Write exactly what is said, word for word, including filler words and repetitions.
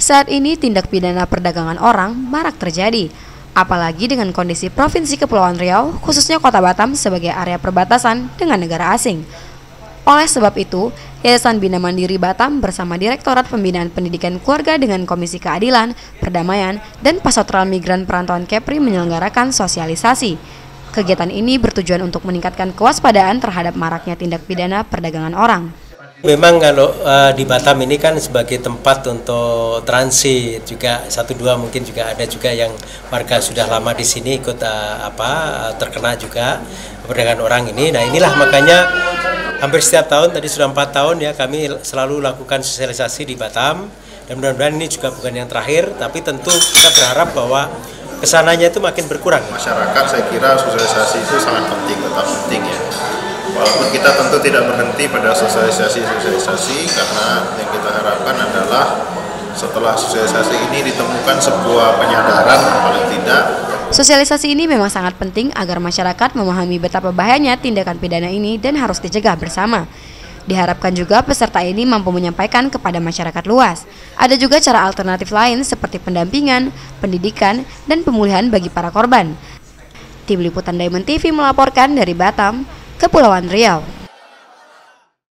Saat ini tindak pidana perdagangan orang marak terjadi, apalagi dengan kondisi Provinsi Kepulauan Riau, khususnya Kota Batam sebagai area perbatasan dengan negara asing. Oleh sebab itu, Yayasan Bina Mandiri Batam bersama Direktorat Pembinaan Pendidikan Keluarga dengan Komisi Keadilan, Perdamaian, dan Pasotral Migran Perantauan Kepri menyelenggarakan sosialisasi. Kegiatan ini bertujuan untuk meningkatkan kewaspadaan terhadap maraknya tindak pidana perdagangan orang. Memang kalau uh, di Batam ini kan sebagai tempat untuk transit juga satu dua mungkin juga ada juga yang warga sudah lama di sini ikut uh, apa uh, terkena juga perdagangan orang ini. Nah inilah makanya hampir setiap tahun, tadi sudah empat tahun ya kami selalu lakukan sosialisasi di Batam, dan mudah-mudahan ini juga bukan yang terakhir, tapi tentu kita berharap bahwa kesananya itu makin berkurang. Masyarakat saya kira sosialisasi itu sangat penting, tetap penting ya. Walaupun kita tentu tidak berhenti pada sosialisasi-sosialisasi, karena yang kita harapkan adalah setelah sosialisasi ini ditemukan sebuah penyadaran paling tidak. Sosialisasi ini memang sangat penting agar masyarakat memahami betapa bahayanya tindakan pidana ini dan harus dicegah bersama. Diharapkan juga peserta ini mampu menyampaikan kepada masyarakat luas. Ada juga cara alternatif lain seperti pendampingan, pendidikan, dan pemulihan bagi para korban. Tim Liputan Diamond T V melaporkan dari Batam, Kepulauan Riau.